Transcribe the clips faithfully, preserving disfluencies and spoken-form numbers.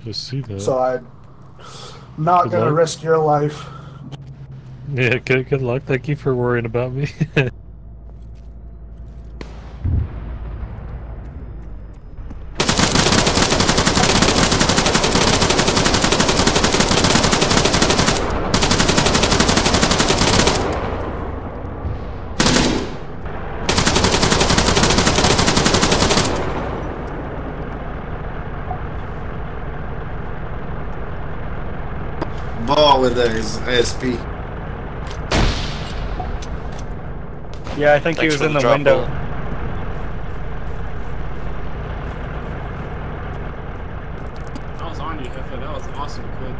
Just see that. So I'm not Good gonna luck. risk your life. Yeah, good, good luck. Thank you for worrying about me. Ball with his A S P. Yeah, I think Thanks he was for in the the drop window. ball. I was on you, Heffa. That was awesome. Good.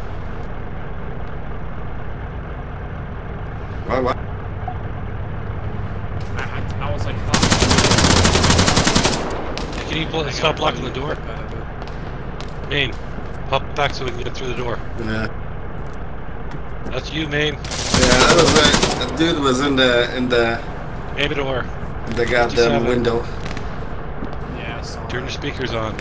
What? What? I, I, I was like, fuck. Can you pull, stop blocking the door? Main, pop back so we can get through the door. Yeah. That's you, Main. Yeah, that was right. The dude was in the in the Aim the door. in the goddamn window. Yeah, I saw Turn your speakers on.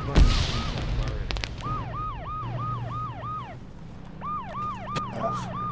F.